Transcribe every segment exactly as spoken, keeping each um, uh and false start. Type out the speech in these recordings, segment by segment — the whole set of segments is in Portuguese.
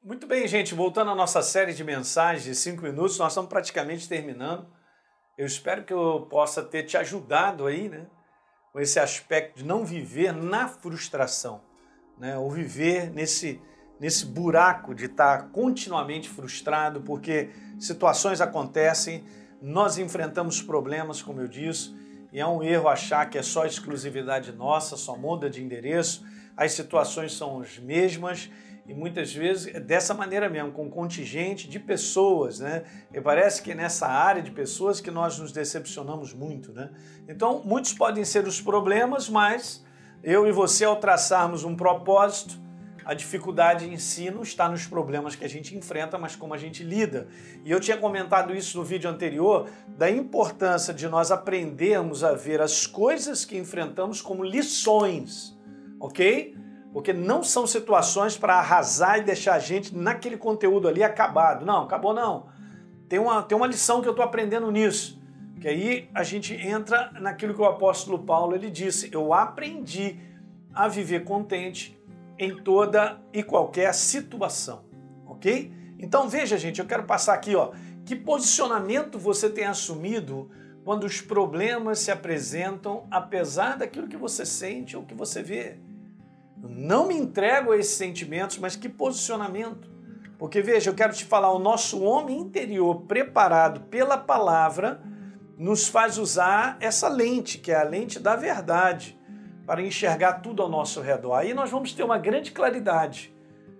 Muito bem, gente, voltando à nossa série de mensagens de cinco minutos, nós estamos praticamente terminando. Eu espero que eu possa ter te ajudado aí, né, com esse aspecto de não viver na frustração, né, ou viver nesse, nesse buraco de estar continuamente frustrado, porque situações acontecem, nós enfrentamos problemas, como eu disse, e é um erro achar que é só exclusividade nossa, só muda de endereço, as situações são as mesmas, e muitas vezes é dessa maneira mesmo, com um contingente de pessoas, né? E parece que é nessa área de pessoas que nós nos decepcionamos muito, né? Então, muitos podem ser os problemas, mas eu e você, ao traçarmos um propósito, a dificuldade em si não está nos problemas que a gente enfrenta, mas como a gente lida. E eu tinha comentado isso no vídeo anterior, da importância de nós aprendermos a ver as coisas que enfrentamos como lições, ok? Porque não são situações para arrasar e deixar a gente naquele conteúdo ali acabado. Não, acabou não. Tem uma, tem uma lição que eu estou aprendendo nisso. Que aí a gente entra naquilo que o apóstolo Paulo ele disse. Eu aprendi a viver contente em toda e qualquer situação. Ok? Então veja, gente, eu quero passar aqui, ó. Que posicionamento você tem assumido quando os problemas se apresentam, apesar daquilo que você sente ou que você vê? Eu não me entrego a esses sentimentos, mas que posicionamento. Porque, veja, eu quero te falar, o nosso homem interior preparado pela palavra nos faz usar essa lente, que é a lente da verdade, para enxergar tudo ao nosso redor. Aí nós vamos ter uma grande claridade.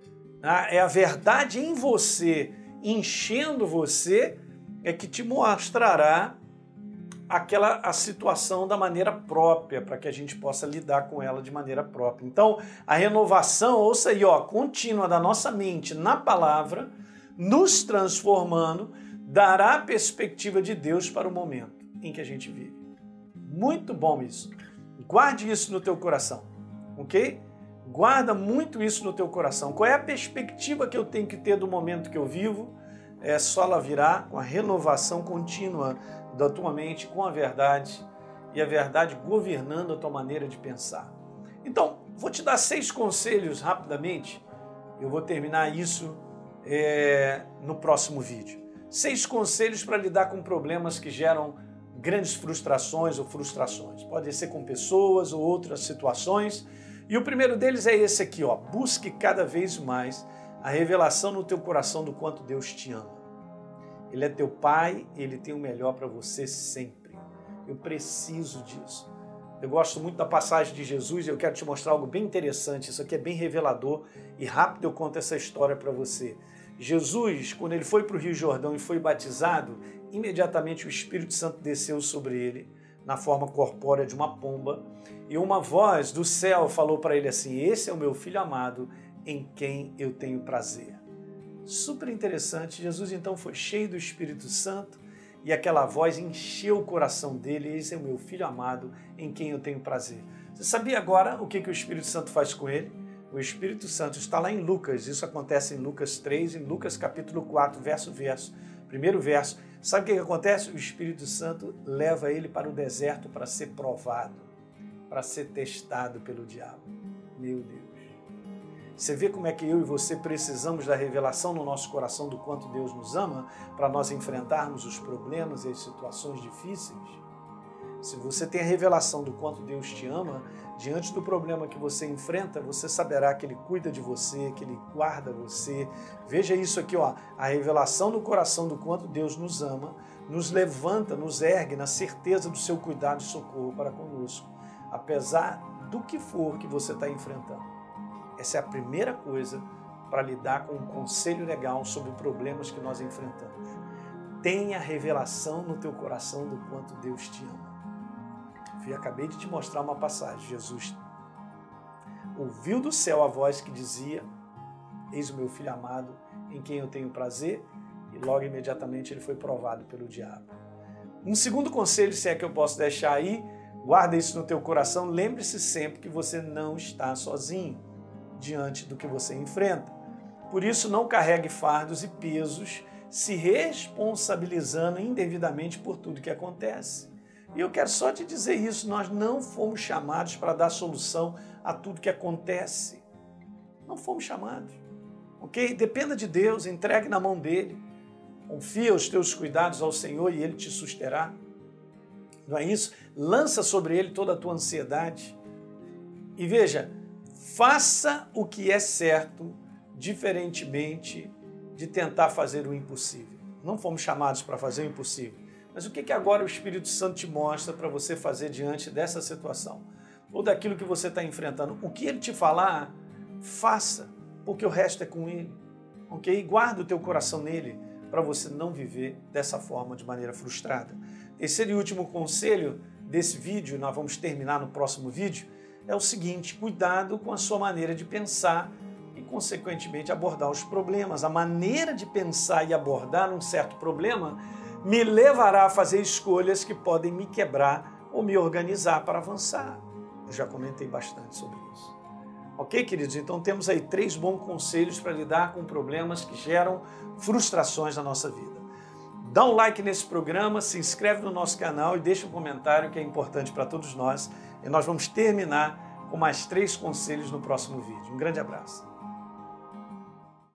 É a verdade em você, enchendo você, é que te mostrará aquela a situação da maneira própria, para que a gente possa lidar com ela de maneira própria. Então, a renovação, ouça aí, ó, contínua da nossa mente na palavra, nos transformando, dará a perspectiva de Deus para o momento em que a gente vive. Muito bom isso. Guarde isso no teu coração, ok? Guarda muito isso no teu coração. Qual é a perspectiva que eu tenho que ter do momento que eu vivo? É só ela virá com a renovação contínua da tua mente, com a verdade, e a verdade governando a tua maneira de pensar. Então, vou te dar seis conselhos rapidamente, eu vou terminar isso é, no próximo vídeo. Seis conselhos para lidar com problemas que geram grandes frustrações ou frustrações. Pode ser com pessoas ou outras situações. E o primeiro deles é esse aqui, ó. Busque cada vez mais a revelação no teu coração do quanto Deus te ama. Ele é teu pai, ele tem o melhor para você sempre. Eu preciso disso. Eu gosto muito da passagem de Jesus e eu quero te mostrar algo bem interessante. Isso aqui é bem revelador e rápido eu conto essa história para você. Jesus, quando ele foi para o Rio Jordão e foi batizado, imediatamente o Espírito Santo desceu sobre ele na forma corpórea de uma pomba e uma voz do céu falou para ele assim: esse é o meu filho amado em quem eu tenho prazer. Super interessante. Jesus então foi cheio do Espírito Santo e aquela voz encheu o coração dele. Esse é o meu filho amado em quem eu tenho prazer. Você sabia agora o que, que o Espírito Santo faz com ele? O Espírito Santo está lá em Lucas. Isso acontece em Lucas três, em Lucas capítulo quatro, verso, verso. Primeiro verso. Sabe o que, que acontece? O Espírito Santo leva ele para o deserto para ser provado, para ser testado pelo diabo. Meu Deus. Você vê como é que eu e você precisamos da revelação no nosso coração do quanto Deus nos ama para nós enfrentarmos os problemas e as situações difíceis? Se você tem a revelação do quanto Deus te ama, diante do problema que você enfrenta, você saberá que Ele cuida de você, que Ele guarda você. Veja isso aqui, ó, a revelação no coração do quanto Deus nos ama, nos levanta, nos ergue na certeza do seu cuidado e socorro para conosco, apesar do que for que você está enfrentando. Essa é a primeira coisa para lidar com um conselho legal sobre problemas que nós enfrentamos. Tenha revelação no teu coração do quanto Deus te ama. Eu acabei de te mostrar uma passagem. Jesus ouviu do céu a voz que dizia: eis o meu filho amado em quem eu tenho prazer, e logo imediatamente ele foi provado pelo diabo. Um segundo conselho, se é que eu posso deixar aí, guarda isso no teu coração, lembre-se sempre que você não está sozinho diante do que você enfrenta. Por isso, não carregue fardos e pesos, se responsabilizando indevidamente por tudo que acontece. E eu quero só te dizer isso, nós não fomos chamados para dar solução a tudo que acontece. Não fomos chamados. ok? Dependa de Deus, entregue na mão dele. Confia os teus cuidados ao Senhor e ele te susterá. Não é isso? Lança sobre ele toda a tua ansiedade. E veja, faça o que é certo, diferentemente de tentar fazer o impossível. Não fomos chamados para fazer o impossível. Mas o que que agora o Espírito Santo te mostra para você fazer diante dessa situação? Ou daquilo que você está enfrentando? O que ele te falar, faça, porque o resto é com ele. Ok? Guarda o teu coração nele, para você não viver dessa forma, de maneira frustrada. Terceiro e último conselho desse vídeo, nós vamos terminar no próximo vídeo, é o seguinte: cuidado com a sua maneira de pensar e, consequentemente, abordar os problemas. A maneira de pensar e abordar um certo problema me levará a fazer escolhas que podem me quebrar ou me organizar para avançar. Eu já comentei bastante sobre isso. Ok, queridos? Então temos aí três bons conselhos para lidar com problemas que geram frustrações na nossa vida. Dá um like nesse programa, se inscreve no nosso canal e deixa um comentário que é importante para todos nós. E nós vamos terminar com mais três conselhos no próximo vídeo. Um grande abraço.